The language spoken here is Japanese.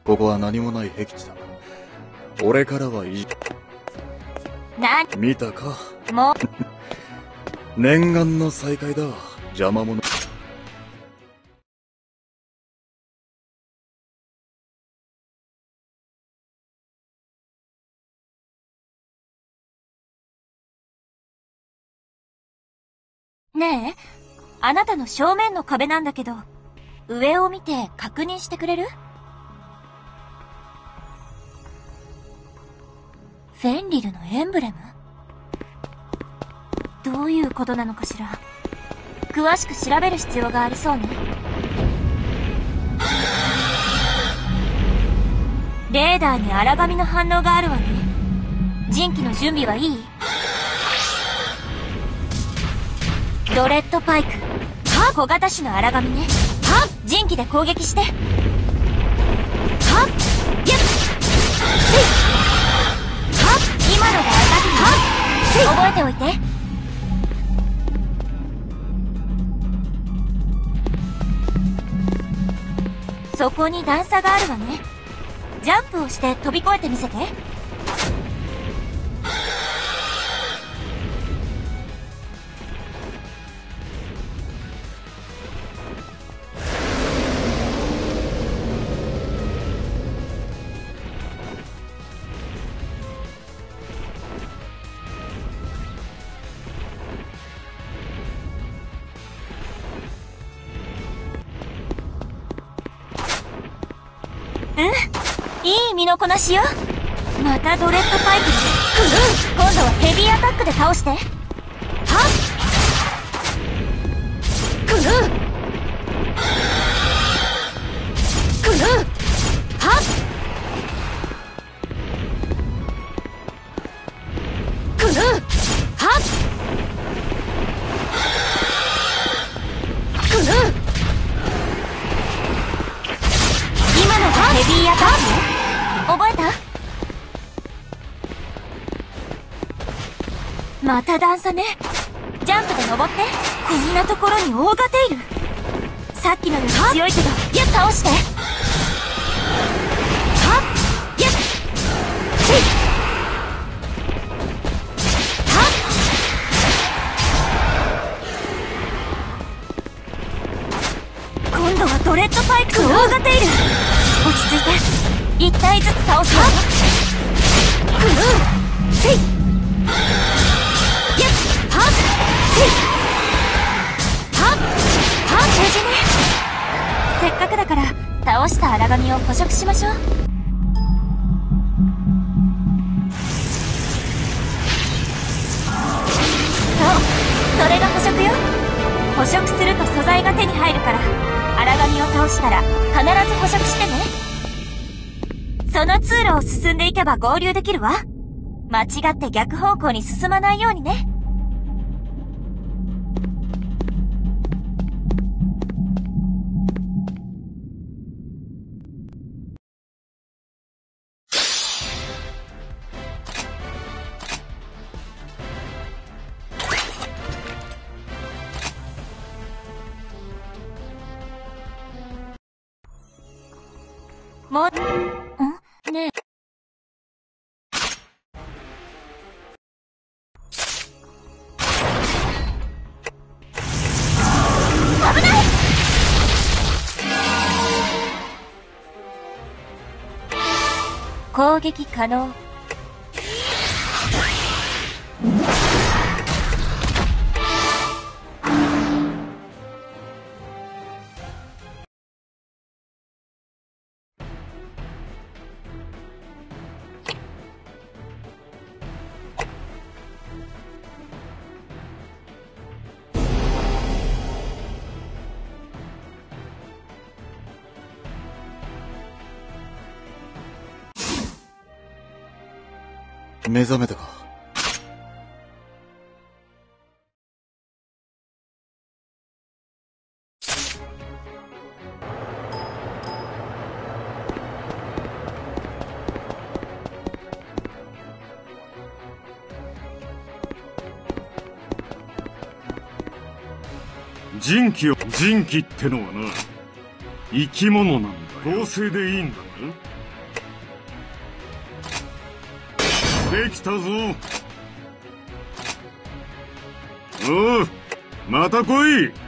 ここは何もない僻地だ。俺からはいい。見たかもう念願の再会だ。邪魔者。 ねえ、あなたの正面の壁なんだけど、上を見て確認してくれる？フェンリルのエンブレム？どういうことなのかしら。詳しく調べる必要がありそうね。レーダーに荒紙の反応があるわね。陣機の準備はいい？ドレッドパイク。小型種の荒紙ね。陣機で攻撃して。今のが荒紙。覚えておいて。そこに段差があるわね。ジャンプをして飛び越えてみせて。いい身のこなしよ。またドレッドパイプで今度はヘビーアタックで倒して。今のがヘビーアタックよ。覚えた？また段差ね。ジャンプで登って。こんなところにオーガテイル。さっきのより強いけど倒して。今度はドレッドパイプとオーガテイル。落ち着いて。一体ずつ倒すよ。無事ね。せっかくだから倒した荒紙を捕食しましょう。そう、それが捕食よ。捕食すると素材が手に入るから、荒紙を倒したら必ず捕食してね。その通路を進んでいけば合流できるわ。間違って逆方向に進まないようにね。もう、ねえ。危ない！攻撃可能。 目覚めたか。 人気ってのはな、生き物なんだよ。合成でいいんだな。 できたぞ。おう、また来い。